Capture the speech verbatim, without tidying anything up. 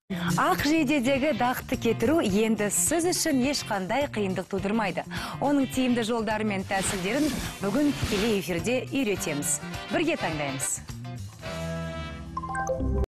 Ақ жейдедегі дақты кетіру енді сіз үшін ешқандай қиындық тудырмайды. Оның тиімді жолдары мен тәсілдерін бүгін тікелей эфирде үйретеміз. Бірге таңдаймыз.